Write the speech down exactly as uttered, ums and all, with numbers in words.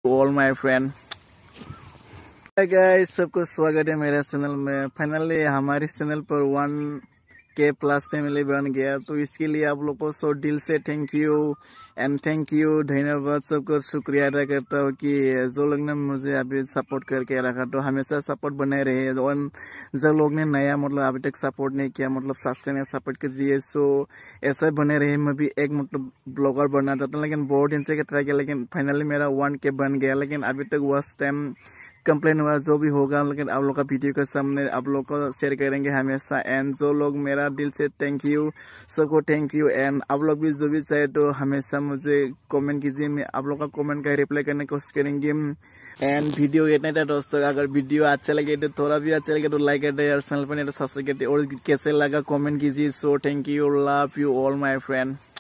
All my friend. Guys, सबको स्वागत है मेरे चैनल में। फाइनली हमारे चैनल पर वन के प्लस फैमिली बन गया, तो इसके लिए आप लोग को सो दिल से thank you and thank you धन्यवाद, सबको शुक्रिया अदा करता हूँ कि जो लोग ने मुझे अभी सपोर्ट करके रखा, तो हमेशा सपोर्ट बने रहे। और जो लोग ने नया मतलब अभी तक सपोर्ट नहीं किया, मतलब सब्सक्राइब या सपोर्ट कीजिए, सो ऐसा बने रहे। मैं भी एक मतलब ब्लॉगर बनना चाहता हूँ, लेकिन बहुत दिन से ट्राई किया, लेकिन फाइनली मेरा वन के बन गया। लेकिन अभी तक वॉच टाइम कंप्लेन हुआ, जो भी होगा लेकिन आप लोग का वीडियो के सामने आप लोग को शेयर करेंगे हमेशा। एंड जो लोग मेरा दिल से थैंक यू, सबको थैंक यू। एंड आप लोग भी जो भी चाहे तो हमेशा मुझे कमेंट कीजिए, मैं आप लोग का कमेंट का रिप्लाई करने की कोशिश करेंगे। एंड वीडियो इतना था दोस्तों, अगर वीडियो अच्छा लगे तो थोड़ा भी अच्छा लगे तो लाइक कर दे और चैनल पर नहीं तो सब्सक्राइब कर दे। और कैसे लगा कमेंट कीजिए। So thank you, love you all my friend.